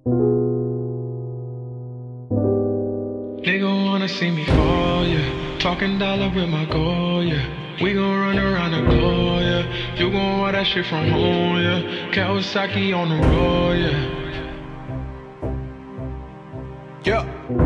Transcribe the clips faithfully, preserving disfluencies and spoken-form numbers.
Nigga wanna see me fall, yeah. Talking dollar with my goal, yeah. We gon' run around the globe, yeah. You gon' want that shit from home, yeah. Kawasaki on the road, yeah. Yeah.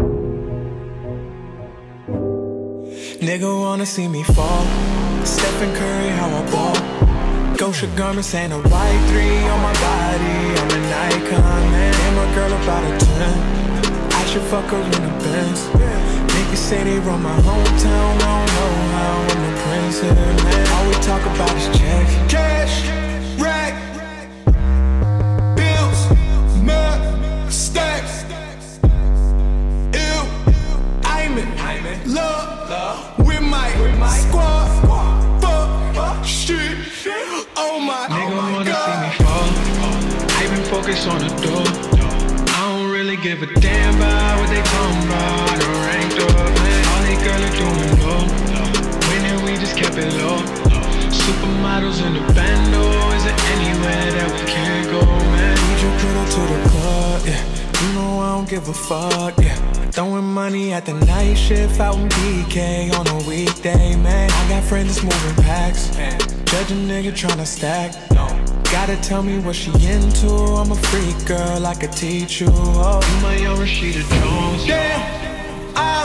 Nigga wanna see me fall. Stephen Curry, how I ball. Gosha garments and a white three on my body. I'm an icon, man. And my girl about a ten. I should fuck her in the Benz. Niggas say they run my hometown. I don't know how I'm the prince here, man. All we talk about is check. Cash, rack, bills, mud, stacks. Ew, I'm in love with my squad. Fuck, shit, oh my god. Nigga wanna see me fall. I been focused on the door. I don't really give a damn about what they talking about. I done ranked up, man. All they girls are doing low. Winning, we just kept it low. Supermodels in the bando. Is there anywhere that we can't go, man? Need you put up to the club, yeah. You know I don't give a fuck, yeah. Throwing money at the night shift out in B K on a weekday, man. I got friends that's moving packs. Judge a nigga tryna stack. Gotta tell me what she into. I'm a freak girl, I could teach you. Oh, You my young Rashida Jones. damn, I'm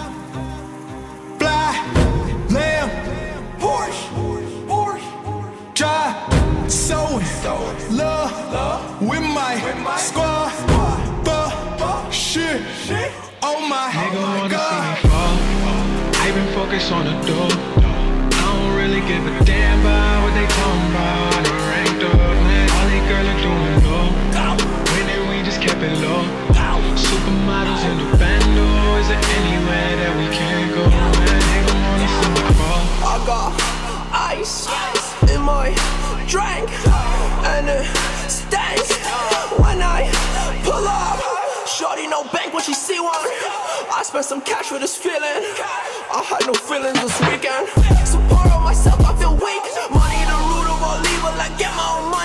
fly, lamb, Porsche, Porsche, drive, sewing, love with my squad. Fuck, shit, oh my Nigga wanna god. see me fall. I been focused on the door. I don't really give a damn about what they talking about. I done ranked up, man. All they girls are doing low. Winning, we just kept it low. Supermodels in the bando. Is there anywhere that we can't go, man? Nigga wanna see me fall. I got ice in my drink, and it stinks when I pull up. Shorty no bank when she see one. I spent some cash for this feeling. I had no feelings this weekend. Support on myself, I feel weak. Money the root of all evil, like get my own money.